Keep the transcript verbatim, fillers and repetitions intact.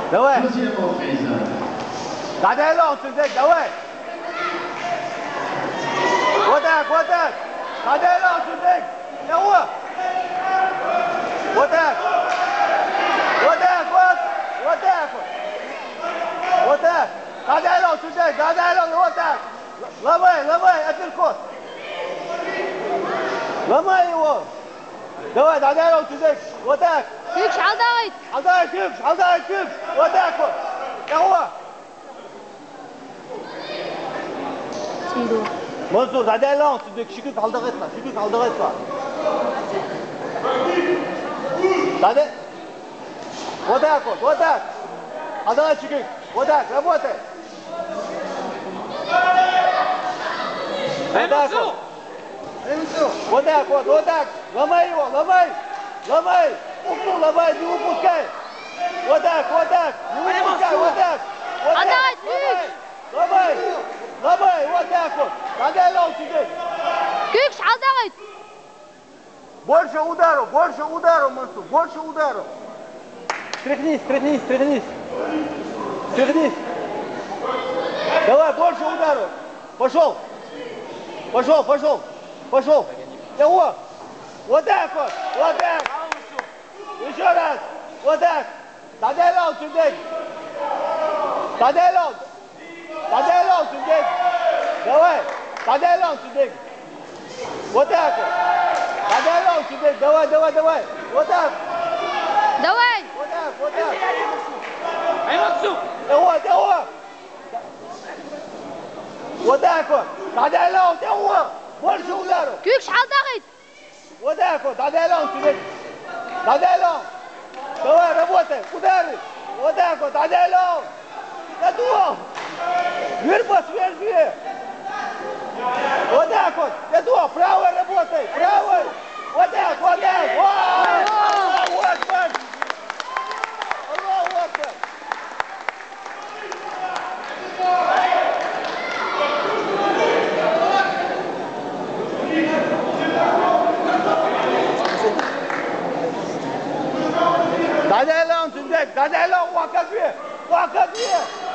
Давай. Deuxième reprise. Давай, Лончик, давай. Вот так, вот так. Давай, Лончик. Давай. Вот так. Вот так, вот. Вот так вот. Вот так. Давай, Лончик, давай, Лончик, вот так. Ломай, ломай, апперкот. Ломай его. Давай, давай, Лончик. Вот так. Kükş aldayt. Aldayt, Kükş, aldayt, Kükş. Вот так вот. Давай. Çiğdu. Mansur, hadi lan, sizdeki şükür kaldık etme, şükür kaldık etme. Hadi. Вот так вот, вот так. Отдавай шükür. Вот так, работай. Вот так вот. Вот так вот, вот так. Ломай его, ломай. Ломай. Упу, ломай, не упускай. Вот так, вот так. Не упускай, вот так. Вот так. Отдавай, Ломай. Ломай, вот так вот. Отдай Лончик. Kükş aldayt. Больше ударов, больше ударов, Мансур, больше ударов. Стряхнись, стряхнись, стряхнись. Стряхнись. Давай, больше ударов. Пошел. Пошел, пошел. Пошел. Его. Вот так вот, вот так. Еще раз. Вот так. Отдай Лончик. Отдай Лончик. Отдай Лончик. Давай. Отдай Лончик. Вот так вот. Отдай Лончик. Давай, давай, давай. Вот так. Давай. Вот так, вот так. Аймаксу! Давай, давай. Вот так вот. Отдай Лончик. Давай. Больше ударов. Kükş aldayt. Вот так вот. Отдай Лончик. Отдай Лончик. Давай, работай. Удары. Вот так вот. Отдай Лончик. Готов. Дверь посверхи. Вот так вот. Готов. Правой работай. Правой. Вот так, вот так. Аллаху Акбар. Аллаху Акбар. Дай-дай Лончик, дай-дай Лончик. Вака две. Вака две.